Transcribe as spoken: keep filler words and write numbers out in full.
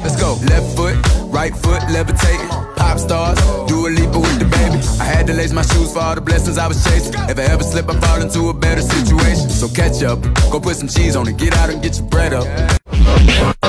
Let's go. Left foot, right foot, levitating. Pop stars, do a leap with the baby. I had to lace my shoes for all the blessings I was chasing. If I ever slip, I fall into a better situation. So catch up, go put some cheese on it, get out and get your bread up.